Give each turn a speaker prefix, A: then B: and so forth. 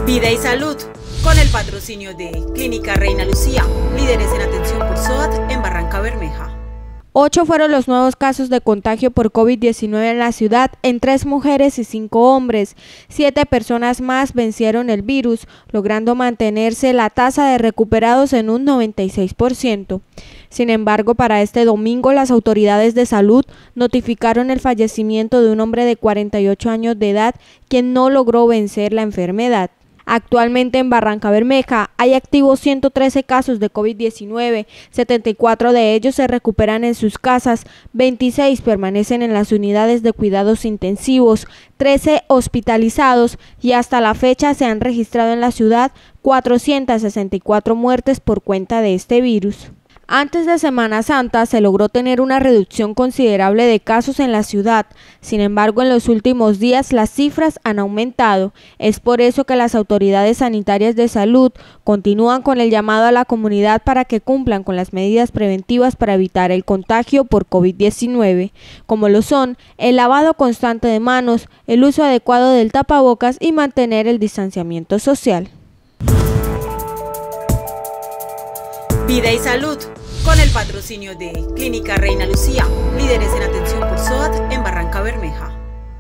A: Vida y salud, con el patrocinio de Clínica Reina Lucía, líderes en atención por SOAT en Barranca Bermeja.
B: 8 fueron los nuevos casos de contagio por COVID-19 en la ciudad, en 3 mujeres y 5 hombres. 7 personas más vencieron el virus, logrando mantenerse la tasa de recuperados en un 96%. Sin embargo, para este domingo, las autoridades de salud notificaron el fallecimiento de un hombre de 48 años de edad, quien no logró vencer la enfermedad. Actualmente en Barranca Bermeja hay activos 113 casos de COVID-19, 74 de ellos se recuperan en sus casas, 26 permanecen en las unidades de cuidados intensivos, 13 hospitalizados y hasta la fecha se han registrado en la ciudad 464 muertes por cuenta de este virus. Antes de Semana Santa se logró tener una reducción considerable de casos en la ciudad, sin embargo en los últimos días las cifras han aumentado. Es por eso que las autoridades sanitarias de salud continúan con el llamado a la comunidad para que cumplan con las medidas preventivas para evitar el contagio por COVID-19, como lo son el lavado constante de manos, el uso adecuado del tapabocas y mantener el distanciamiento social.
A: Vida y salud, con el patrocinio de Clínica Reina Lucía, líderes en atención por SOAT en Barranca Bermeja.